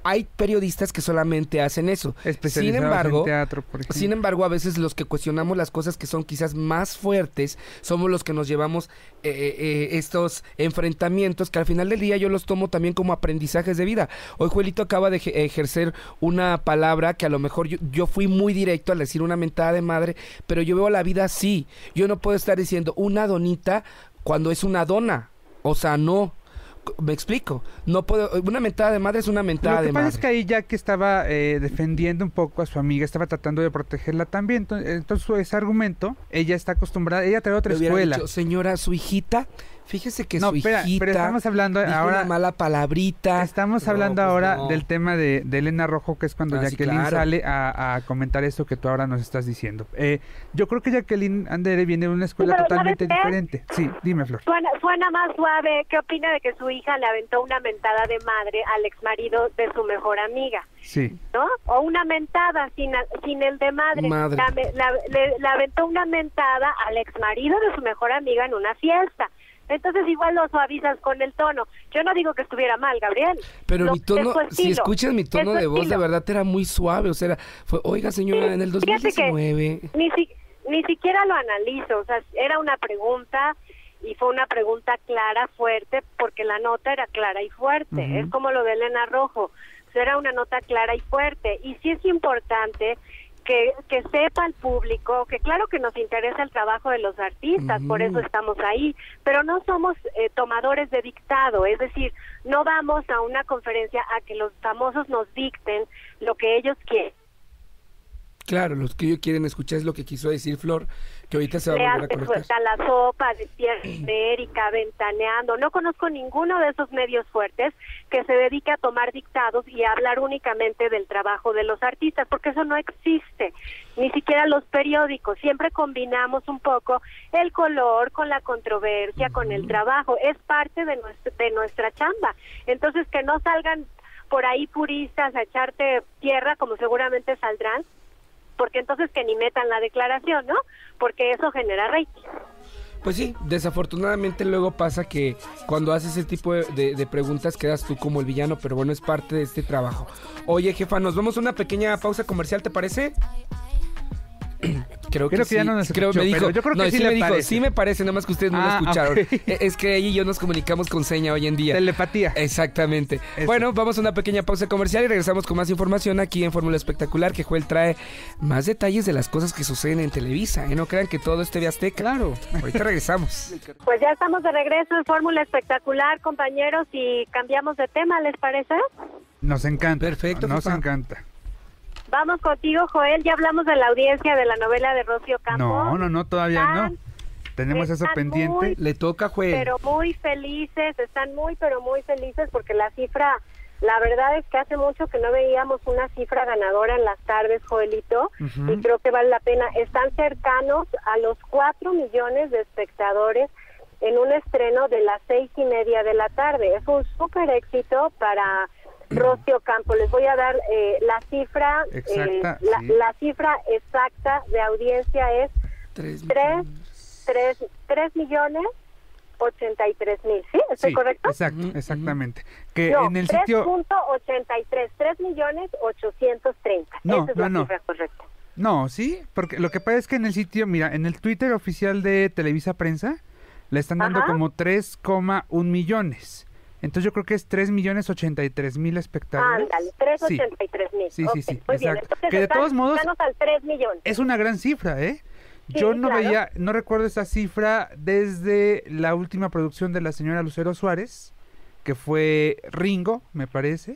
hay periodistas que solamente hacen eso. Sin embargo, en teatro, por ejemplo. Sin embargo, a veces los que cuestionamos las cosas que son quizás más fuertes somos los que nos llevamos eh, eh, estos enfrentamientos que al final del día yo los tomo también como aprendizajes de vida. Hoy Joelito acaba de ejercer una palabra que a lo mejor yo, yo fui muy directo al decir una mentada de madre, pero yo veo la vida así. Yo no puedo estar diciendo una donita cuando es una dona. O sea, no. Me explico, no puedo, una mentada de madre es una mentada de madre. Lo que pasa es que ahí ya que estaba eh, defendiendo un poco a su amiga, estaba tratando de protegerla también, entonces, entonces ese argumento, ella está acostumbrada, ella trae otra escuela. Dicho, señora, su hijita, fíjese que no, su espera, hijita pero estamos hablando ahora una mala palabrita. Estamos no, hablando pues ahora no. del tema de, de Elena Rojo, que es cuando ah, Jacqueline sí, claro. sale a, a comentar esto que tú ahora nos estás diciendo. Eh, yo creo que Jacqueline Andere viene de una escuela sí, totalmente diferente. Sí, dime, Flor. Suena, suena más suave. ¿Qué opina de que su hija le aventó una mentada de madre al exmarido de su mejor amiga? Sí. ¿No? O una mentada sin, sin el de madre. madre. La, la, le, le aventó una mentada al exmarido de su mejor amiga en una fiesta. Entonces igual lo suavizas con el tono. Yo no digo que estuviera mal, Gabriel. Pero no, mi tono, si escuchas mi tono de voz, estilo. de verdad era muy suave. O sea, era, fue, oiga señora, sí, en el dos mil diecinueve. Ni, si, ni siquiera lo analizo. O sea, era una pregunta y fue una pregunta clara, fuerte, porque la nota era clara y fuerte. Uh-huh. Es como lo de Elena Rojo. O sea, era una nota clara y fuerte. Y sí es importante que, que sepa el público que claro que nos interesa el trabajo de los artistas, uh-huh. por eso estamos ahí, pero no somos eh, tomadores de dictado, es decir, no vamos a una conferencia a que los famosos nos dicten lo que ellos quieren. Claro, lo que ellos quieren escuchar es lo que quiso decir Flor, que ahorita se va a volver a conectar. Suelta la sopa, despierta de Erika, ventaneando. No conozco ninguno de esos medios fuertes que se dedique a tomar dictados y a hablar únicamente del trabajo de los artistas, porque eso no existe. Ni siquiera los periódicos. Siempre combinamos un poco el color con la controversia, uh-huh. con el trabajo. Es parte de nuestra, de nuestra chamba. Entonces, que no salgan por ahí puristas a echarte tierra, como seguramente saldrán, porque entonces que ni metan la declaración, ¿no? Porque eso genera rating. Pues sí, desafortunadamente luego pasa que cuando haces ese tipo de, de, de preguntas quedas tú como el villano, pero bueno, es parte de este trabajo. Oye, jefa, nos vamos a una pequeña pausa comercial, ¿te parece? Creo que, creo que sí. ya no nos escuchó, creo, me dijo, yo creo que no, sí, sí le me dijo, parece. sí me parece, nada más que ustedes no ah, lo escucharon. Okay. Es que ella y yo nos comunicamos con seña hoy en día. Telepatía. Exactamente. Eso. Bueno, vamos a una pequeña pausa comercial y regresamos con más información aquí en Fórmula Espectacular, que Joel trae más detalles de las cosas que suceden en Televisa, ¿eh? No crean que todo es T V Azteca. Claro. Ahorita regresamos. Pues ya estamos de regreso en Fórmula Espectacular, compañeros, y cambiamos de tema, ¿les parece? Nos encanta. Perfecto, Nos jefa. encanta. Vamos contigo, Joel. Ya hablamos de la audiencia de la novela de Rocío Campos. No, no, no, todavía están, no. Tenemos eso pendiente. Muy, Le toca a Joel. Pero muy felices, están muy, pero muy felices porque la cifra, la verdad es que hace mucho que no veíamos una cifra ganadora en las tardes, Joelito, uh-huh. y creo que vale la pena. Están cercanos a los cuatro millones de espectadores en un estreno de las seis y media de la tarde. Es un súper éxito para Rocío Campos. Les voy a dar eh, la cifra exacta, eh, la, sí. la cifra exacta de audiencia es tres, tres, tres, tres millones ochenta y tres mil, ¿sí? ¿Estoy sí, correcto? Exacto, Uh-huh. exactamente. Que no, en el tres sitio punto ochenta y tres, tres millones ochocientos treinta. No, Esa es no, la no. cifra correcta. No, sí, porque lo que pasa es que en el sitio, mira, en el Twitter oficial de Televisa Prensa le están dando Ajá. como tres coma uno millones. Entonces yo creo que es tres millones ochenta y tres mil espectadores. Ándale, tres ochenta y tres mil. Sí, sí, sí, okay, muy bien. exacto. Entonces Que de están todos modos cercanos al tres millones. es una gran cifra, ¿eh? Sí, Yo no claro. veía, no recuerdo esa cifra desde la última producción de la señora Lucero Suárez, que fue Ringo, me parece.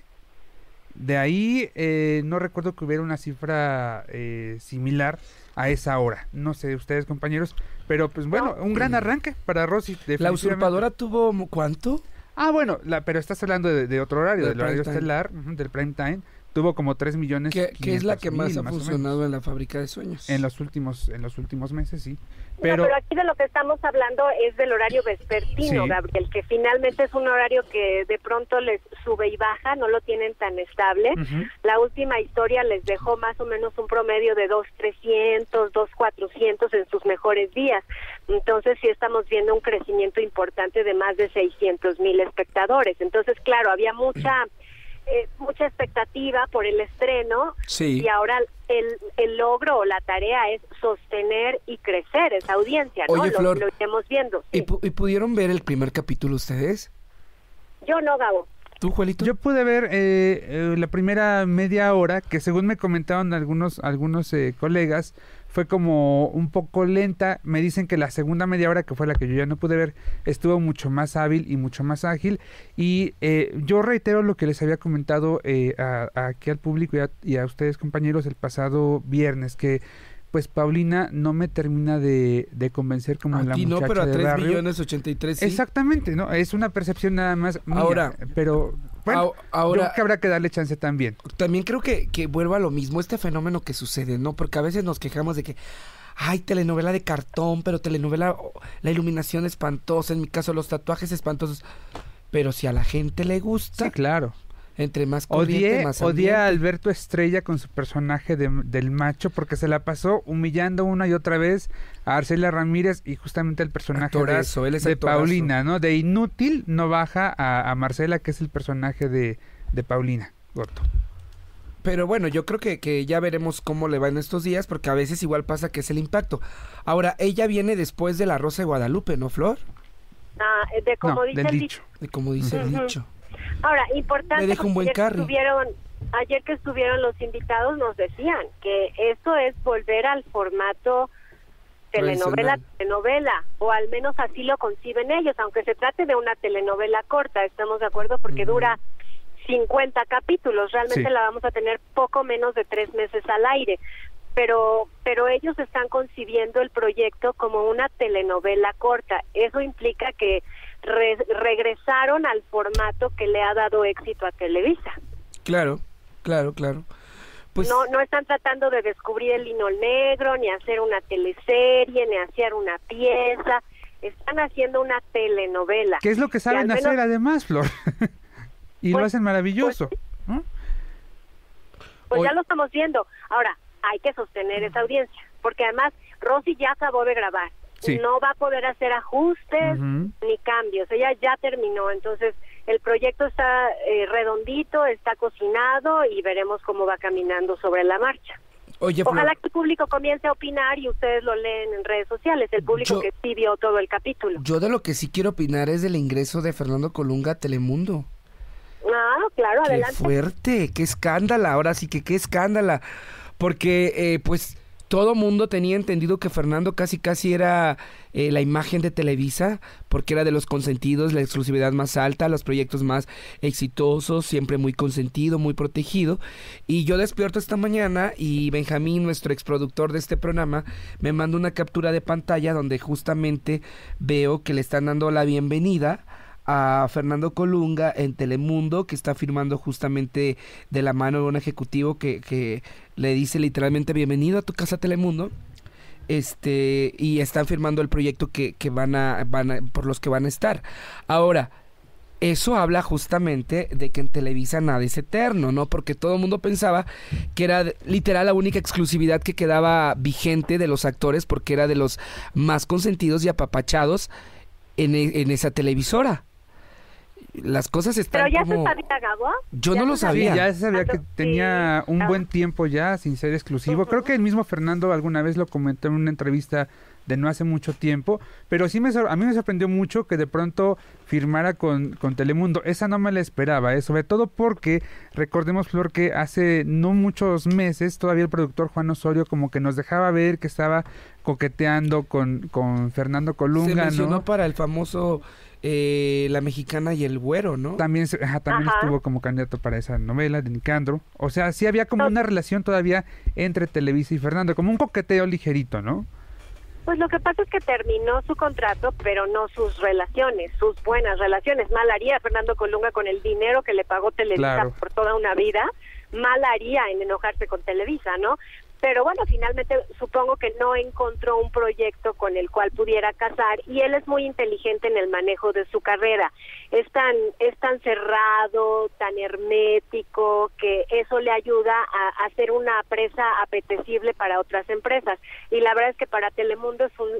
De ahí eh, no recuerdo que hubiera una cifra eh, similar a esa hora. No sé, ustedes compañeros, pero pues bueno, un gran arranque para Rosy. ¿La usurpadora tuvo cuánto? Ah, bueno, la, pero estás hablando de, de otro horario, Del del horario prime estelar, uh, del prime time. Tuvo como tres millones. Que, que es la que más mil, ha más funcionado en la fábrica de sueños. En los últimos, en los últimos meses, sí. Pero, Pero, pero aquí de lo que estamos hablando es del horario vespertino, Sí. Gabriel, que finalmente es un horario que de pronto les sube y baja, no lo tienen tan estable. uh-huh. La última historia les dejó más o menos un promedio de dos trescientos, dos cuatrocientos en sus mejores días. Entonces sí estamos viendo un crecimiento importante de más de seiscientos mil espectadores. Entonces, claro, había mucha eh, mucha expectativa por el estreno, sí. y ahora el, el logro o la tarea es sostener y crecer esa audiencia, ¿no? Oye, lo, Flor, lo iremos viendo. ¿y, Sí. pu- ¿y pudieron ver el primer capítulo ustedes? Yo no, Gabo. ¿Tú, Juelito? Yo pude ver eh, eh, la primera media hora, que según me comentaron algunos, algunos eh, colegas, fue como un poco lenta. Me dicen que la segunda media hora, que fue la que yo ya no pude ver, estuvo mucho más hábil y mucho más ágil. Y eh, yo reitero lo que les había comentado eh, a, a aquí al público y a, y a ustedes, compañeros, el pasado viernes, que pues Paulina no me termina de, de convencer como A la ti no, muchacha pero a de tres barrio. millones ochenta y tres sí. Exactamente, ¿no? Es una percepción nada más mía, Ahora, pero bueno, a- ahora- yo creo que habrá que darle chance también. También creo que, que vuelva a lo mismo, este fenómeno que sucede, ¿no? Porque a veces nos quejamos de que, ay, telenovela de cartón, pero telenovela, oh, la iluminación espantosa, en mi caso los tatuajes espantosos. Pero si a la gente le gusta, Sí, claro. entre más corriente, Odié, más odié a ambiente. Alberto Estrella con su personaje de- del macho, porque se la pasó humillando una y otra vez a Arcelia Ramírez y justamente el personaje Actorazo, de, él es de actorazo. Paulina, ¿no? De inútil no baja a, a Marcela, que es el personaje de, de Paulina Goto. Pero bueno, yo creo que, que ya veremos cómo le va en estos días, porque a veces igual pasa que es el impacto. Ahora, ella viene después de La Rosa de Guadalupe, ¿no, Flor? Ah, de como No, dice del el dicho. De como dice el Ujú. dicho. Ahora, importante, Me deja un buen porque ayer carry. que estuvieron, ayer que estuvieron los invitados nos decían que esto es volver al formato telenovela, Tradicional. telenovela, o al menos así lo conciben ellos, aunque se trate de una telenovela corta, estamos de acuerdo, porque Ujú. dura cincuenta capítulos, realmente Sí. la vamos a tener poco menos de tres meses al aire, pero pero ellos están concibiendo el proyecto como una telenovela corta. Eso implica que re- regresaron al formato que le ha dado éxito a Televisa. Claro, claro, claro. Pues no no están tratando de descubrir el hilo negro, ni hacer una teleserie, ni hacer una pieza. Están haciendo una telenovela. ¿Qué es lo que saben al menos- hacer además, Flor? y lo Pues- hacen maravilloso. ¿no? Pues Hoy- ya lo estamos viendo. Ahora, hay que sostener esa audiencia, porque además Rosy ya acabó de grabar. Sí. No va a poder hacer ajustes Ujú. ni cambios. Ella ya terminó, entonces el proyecto está eh, redondito, está cocinado y veremos cómo va caminando sobre la marcha. Oye, Flor, Ojalá que el público comience a opinar y ustedes lo leen en redes sociales, el público Yo- que sí vio todo el capítulo. yo de lo que sí quiero opinar es del ingreso de Fernando Colunga a Telemundo. Ah, claro, Qué adelante. fuerte, qué escándala, ahora sí que qué escándala, porque eh, pues todo mundo tenía entendido que Fernando casi casi era eh, la imagen de Televisa, porque era de los consentidos, la exclusividad más alta, los proyectos más exitosos, siempre muy consentido, muy protegido, y yo despierto esta mañana y Benjamín, nuestro exproductor de este programa, me manda una captura de pantalla donde justamente veo que le están dando la bienvenida a Fernando Colunga en Telemundo, que está firmando justamente de la mano de un ejecutivo que, que le dice literalmente bienvenido a tu casa Telemundo, este y están firmando el proyecto que, que van a, van a, por los que van a estar. Ahora, eso habla justamente de que en Televisa nada es eterno, ¿no? Porque todo el mundo pensaba que era literal la única exclusividad que quedaba vigente de los actores, porque era de los más consentidos y apapachados en, e- en esa televisora. Las cosas están Pero ya como... se sabía, Gabo. Yo ¿Ya no se lo Sí, sabía. ya se sabía que Sí. tenía un Ah. buen tiempo ya sin ser exclusivo. Ujú. Creo que el mismo Fernando alguna vez lo comentó en una entrevista de no hace mucho tiempo, pero sí me sor- a mí me sorprendió mucho que de pronto firmara con, con Telemundo. Esa no me la esperaba, ¿eh? Sobre todo porque recordemos, Flor, que hace no muchos meses todavía el productor Juan Osorio como que nos dejaba ver que estaba coqueteando con, con Fernando Se Colunga, mencionó ¿no? para el famoso eh, La Mexicana y el Güero, ¿no? También, se- ajá, también Ajá. estuvo como candidato para esa novela de Nicandro. O sea, sí había como una relación todavía entre Televisa y Fernando, como un coqueteo ligerito, ¿no? Pues lo que pasa es que terminó su contrato, pero no sus relaciones, sus buenas relaciones. Mal haría Fernando Colunga con el dinero que le pagó Televisa Claro. por toda una vida, mal haría en enojarse con Televisa, ¿no? Pero bueno, finalmente supongo que no encontró un proyecto con el cual pudiera casar, y él es muy inteligente en el manejo de su carrera. Es tan, es tan cerrado, tan hermético, que eso le ayuda a, a ser una presa apetecible para otras empresas. Y la verdad es que para Telemundo es un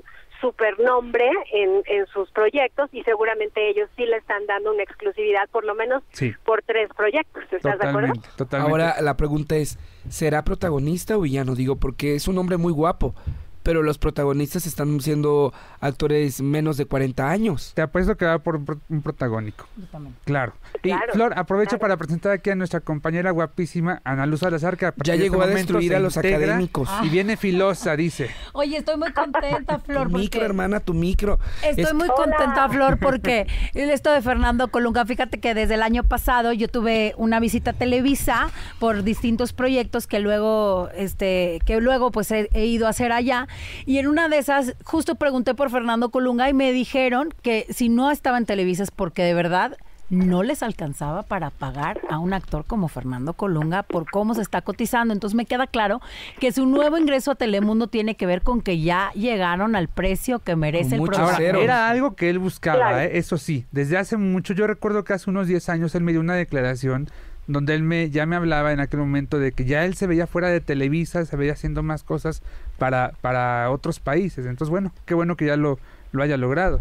super nombre en, en sus proyectos y seguramente ellos sí le están dando una exclusividad, por lo menos sí. por tres proyectos. ¿Estás totalmente, de acuerdo? Totalmente. Ahora la pregunta es, ¿será protagonista o villano? Digo, porque es un hombre muy guapo, pero los protagonistas están siendo actores menos de cuarenta años. Te apuesto que va por un, pro- un protagónico. Yo también. Claro. Y Claro, Flor, aprovecho claro. para presentar aquí a nuestra compañera guapísima, Ana Luz Salazar, que a partir Ya de llegó este a momento destruir se a los integra académicos. Y viene filosa, dice. Oye, estoy muy contenta, Flor, Tu porque... micro, hermana, tu micro. Estoy Es- muy Hola. contenta, Flor, porque esto de Fernando Colunga, fíjate que desde el año pasado yo tuve una visita a Televisa por distintos proyectos que luego, este, que luego pues he, he ido a hacer allá, y en una de esas justo pregunté por Fernando Colunga y me dijeron que si no estaba en Televisa es porque de verdad no les alcanzaba para pagar a un actor como Fernando Colunga por cómo se está cotizando. Entonces me queda claro que su nuevo ingreso a Telemundo tiene que ver con que ya llegaron al precio que merece Con el mucho programa. cero. Era algo que él buscaba, Claro. ¿eh? Eso sí. Desde hace mucho, yo recuerdo que hace unos diez años él me dio una declaración donde él me ya me hablaba en aquel momento de que ya él se veía fuera de Televisa, se veía haciendo más cosas para, para otros países. Entonces, bueno, qué bueno que ya lo, lo haya logrado.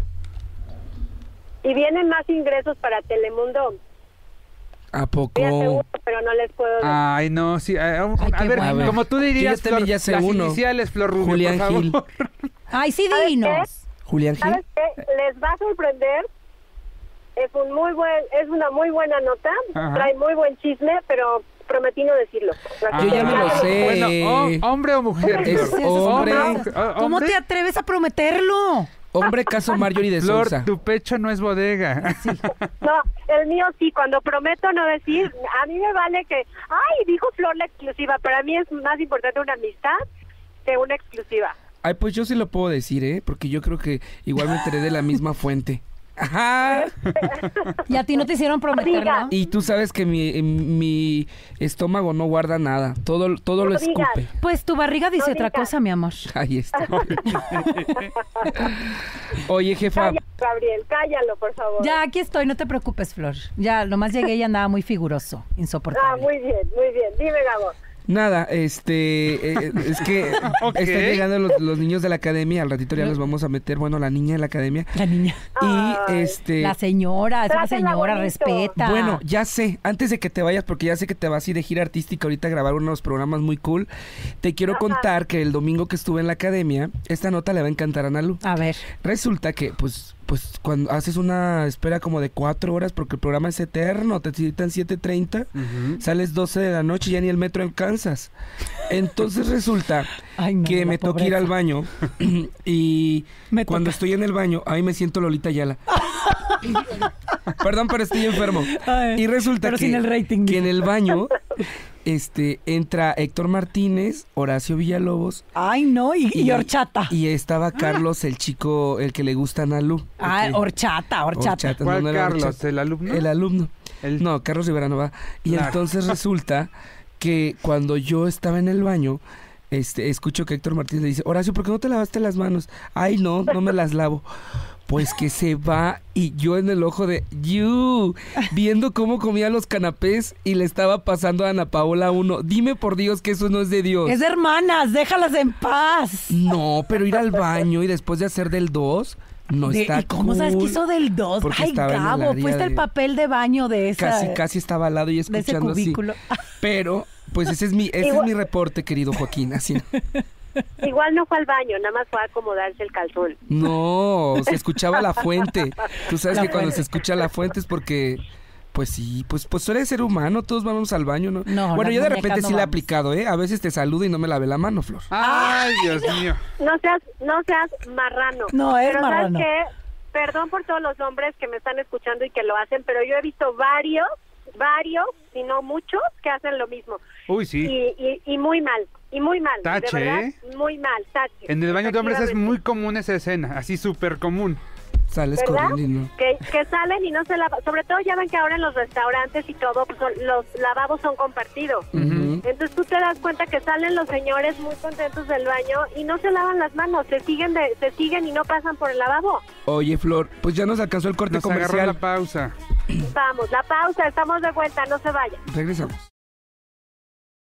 Y vienen más ingresos para Telemundo, ¿A poco? estoy seguro, pero no les puedo decir. Ay, no, sí. A, a- Ay, a qué ver, bueno. como tú dirías, Yo ya también Flor, ya sé las uno. iniciales, Flor Rubio, Julián por favor. Gil. Ay, sí, ¿Sabes dinos. Julián Gil. ¿Sabes qué? Les va a sorprender. Es un muy buen, es una muy buena nota. Ajá. Trae muy buen chisme, pero prometí no decirlo. Yo ya me lo Ah, sé. Bueno, ho- hombre o mujer. Es Flor? hombre. o mujer? ¿O- ¿Cómo hombre? te atreves a prometerlo? Hombre caso Marjorie de Flor, Sousa. tu pecho no es bodega. No, el mío sí, cuando prometo no decir, a mí me vale que, ay, dijo Flor la exclusiva, para mí es más importante una amistad que una exclusiva. Ay, pues yo sí lo puedo decir, ¿eh? Porque yo creo que igual me enteré de la misma fuente. Ajá. ¿Y a ti no te hicieron prometerlo? Diga. Y tú sabes que mi, mi estómago no guarda nada. Todo, todo No lo digas. escupe. Pues tu barriga dice No otra digas. cosa, mi amor. Ahí está. Oye, jefa. Cállalo, Gabriel, cállalo, por favor. Ya, aquí estoy, no te preocupes, Flor. Ya, nomás llegué y andaba muy figuroso, Ah, insoportable. muy bien, muy bien. Dime, Gabo. Nada, este, eh, es que Ok. están llegando los, los niños de la academia, al ratito ya los vamos a meter, bueno, la niña de la academia. La niña. Y Ay. este... La señora, es una Trátala señora, bonito. respeta. Bueno, ya sé, antes de que te vayas, porque ya sé que te vas a ir de gira artística ahorita a grabar unos programas muy cool, te quiero contar que el domingo que estuve en la academia, esta nota le va a encantar a Nalu. A ver. Resulta que, pues, pues cuando haces una espera como de cuatro horas, porque el programa es eterno, te citan siete treinta, Ujú. sales doce de la noche y ya ni el metro alcanzas. Entonces resulta Ay, no, que la me toca ir pobreza. al baño y Me cuando toca. estoy en el baño, ahí me siento Lolita Ayala. Perdón, pero estoy enfermo. Ay, Y resulta pero que, sin el rating, que en dice. el baño este entra Héctor Martínez, Horacio Villalobos Ay, no, y, y horchata. y estaba Carlos, el chico, el que le gusta a Nalu. Ah, El que- horchata, horchata. Horchata, ¿Cuál no, no era Carlos? horchata. ¿El alumno? El alumno. El- No, Carlos Rivera no va. Y Claro. entonces resulta que cuando yo estaba en el baño, este, escucho que Héctor Martínez le dice, Horacio, ¿por qué no te lavaste las manos? Ay, no, no me las lavo. Pues que se va y yo en el ojo de you, viendo cómo comía los canapés y le estaba pasando a Ana Paola uno. Dime por Dios que eso no es de Dios. Es de hermanas, déjalas en paz. No, pero ir al baño y después de hacer del dos, no De- está ¿Y cómo sabes que cool. hizo del dos? Porque Ay, estaba en el Gabo, área fuiste el de- papel de baño de esa. Casi, casi estaba al lado y de ese escuchando así. cubículo. Pero, pues ese es mi, ese es Igual- mi reporte, querido Joaquín. Así. Igual no fue al baño, nada más fue a acomodarse el calzón. No, se escuchaba la fuente. Tú sabes La que cuando fuente. se escucha la fuente es porque, pues sí, pues, pues suele ser humano, todos vamos al baño, ¿no? No, bueno, las yo de muñecas repente no sí le he vamos. aplicado, ¿eh? A veces te saludo y no me lavé la mano, Flor. Ay, Dios mío. No seas, no seas marrano. No, es pero marrano. ¿sabes qué? Perdón por todos los hombres que me están escuchando y que lo hacen, pero yo he visto varios, varios, si no muchos, que hacen lo mismo. Uy, sí. Y, y, y muy mal, y muy mal. Tache, de verdad, ¿eh? muy mal, tache. En el baño de hombres es Efectivamente. muy común esa escena, así súper común. Sales ¿Verdad? corriendo y no. Que, que salen y no se lavan. Sobre todo ya ven que ahora en los restaurantes y todo, pues, son- los lavabos son compartidos. Ujú. Entonces tú te das cuenta que salen los señores muy contentos del baño y no se lavan las manos, se siguen de, se siguen y no pasan por el lavabo. Oye, Flor, pues ya nos alcanzó el corte Nos agarró la comercial. pausa. Vamos, la pausa, estamos de vuelta, no se vayan. Regresamos.